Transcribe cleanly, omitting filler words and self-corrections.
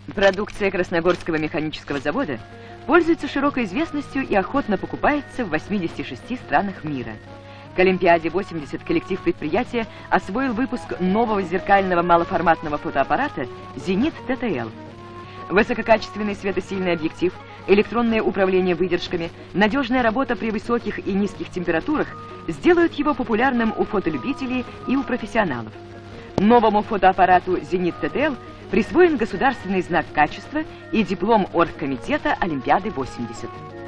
Продукция Красногорского механического завода пользуется широкой известностью и охотно покупается в 86 странах мира. К Олимпиаде 80 коллектив предприятия освоил выпуск нового зеркального малоформатного фотоаппарата «Зенит ТТЛ». Высококачественный светосильный объектив, электронное управление выдержками, надежная работа при высоких и низких температурах сделают его популярным у фотолюбителей и у профессионалов. Новому фотоаппарату «Зенит ТТЛ» присвоен государственный знак качества и диплом оргкомитета Олимпиады 80.